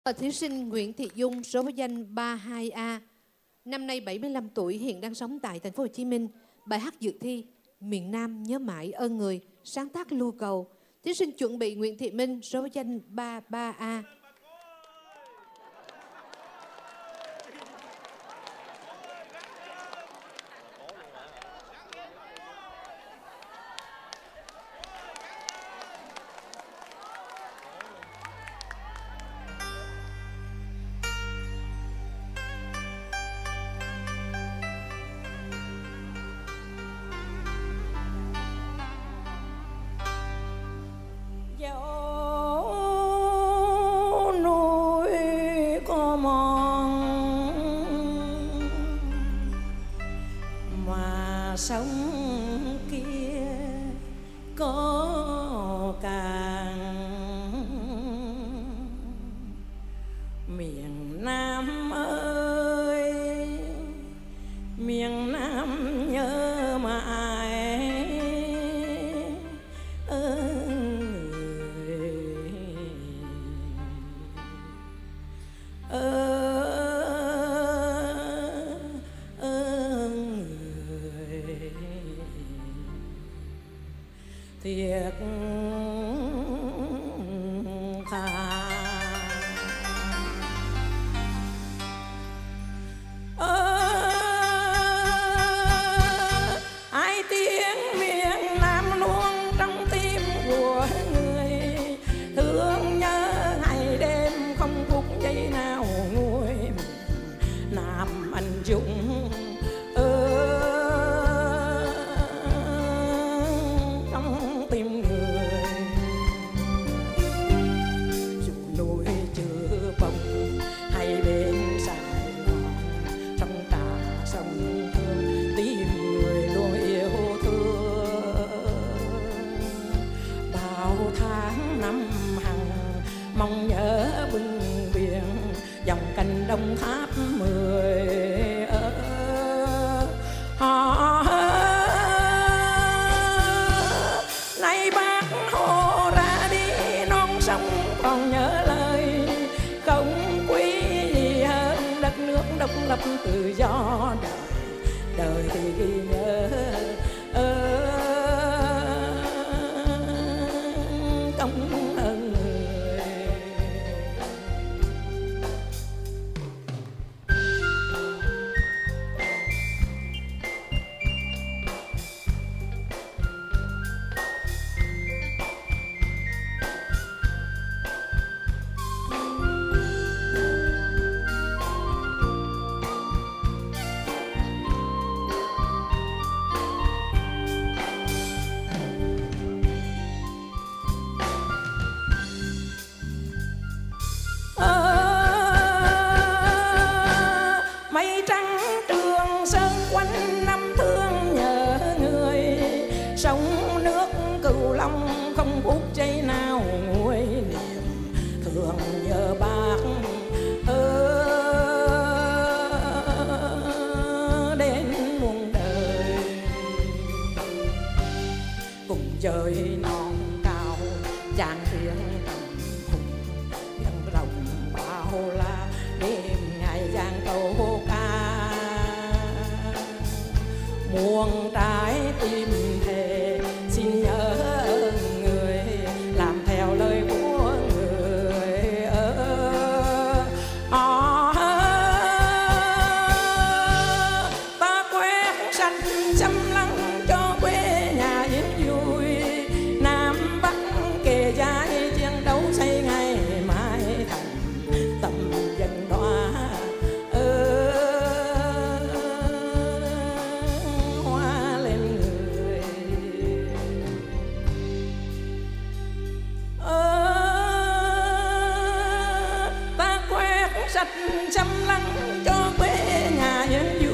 Thí sinh Nguyễn Thị Dung, số danh 32A, năm nay 75 tuổi, hiện đang sống tại thành phố Hồ Chí Minh. Bài hát dự thi Miền Nam nhớ mãi ơn người, sáng tác Lưu Cầu. Thí sinh chuẩn bị Nguyễn Thị Minh, số danh 33A. Dẫu núi có mòn mà sông kia có càng, miền Nam ơi miền Nam nhớ mãi thiệt thà. Ai tiếng miền Nam luôn trong tim của người, thương nhớ ngày đêm không phút giây nào nguôi. Nam anh dũng trong tim người, dù núi chưa bông hay bên Sài Gòn, trong cả sông Hương tim người luôn yêu thương. Bao tháng năm hằng mong nhớ bưng biển, dòng canh Đông Tháp 10 nay bác Hồ ra đi non sông còn nhớ lời, không quý gì hơn đất nước độc lập tự do. Đời thì ghi nhớ công ơn người. Mây trắng Trường Sơn quanh năm thương nhớ người, sông nước Cửu Long không phút giây nào nguôi. Niềm thương nhớ bác đến muôn đời. Cùng trời non cao dàn tiếng tầm hùng, biển rộng bao la đêm ngày giang tàu ca. Muôn trái tim thề xin nhớ ơn người, làm theo lời của người. Ta quét sạch xâm lăng cho quê nhà yên vui, Nam Bắc kề vai chiến đấu xây ngày mai thành tầm dân đoá. Hoa lên người ta quét sạch xâm lăng cho quê nhà yên vui,